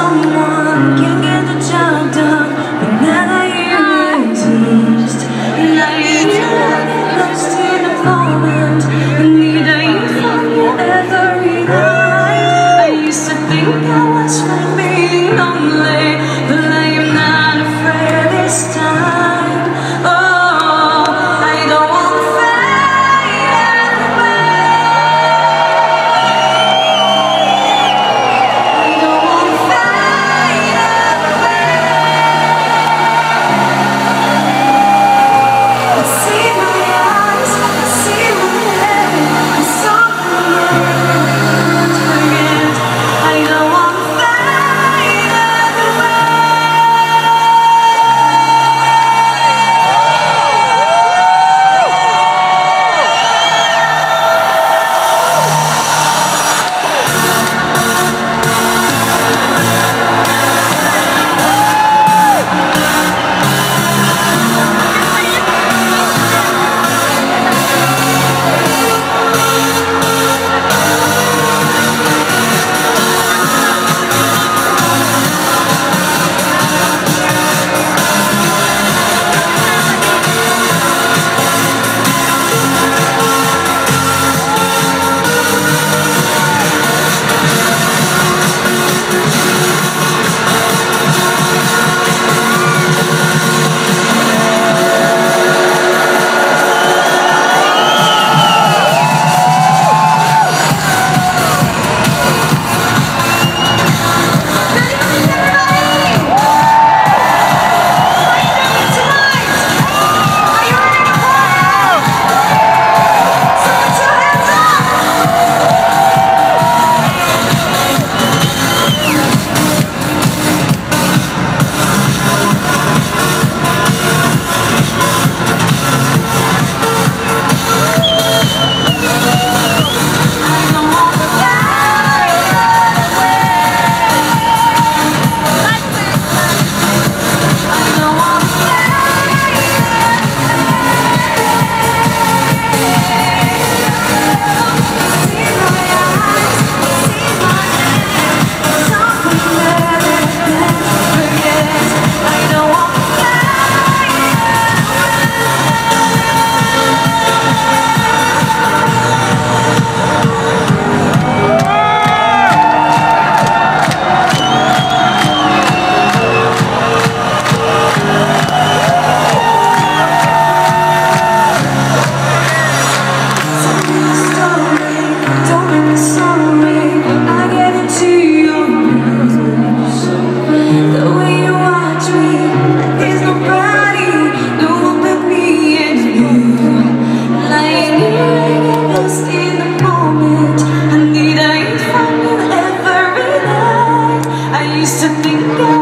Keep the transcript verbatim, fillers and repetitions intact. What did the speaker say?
someone can get the job done, but now that you exist, now you're lost in the moment. And neither you find me every night. I used to think I was fine being lonely, but I am not afraid this time. Oh, I don't want to fade away. I don't want to fade away. I see my eyes, I see my head, I'm something I can't forget. I don't want to fade away. I used to think I